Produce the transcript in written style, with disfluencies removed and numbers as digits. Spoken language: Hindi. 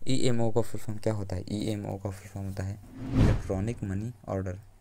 ईएमओ का फुल फॉर्म क्या होता है? ईएमओ का फुल फॉर्म होता है इलेक्ट्रॉनिक मनी ऑर्डर।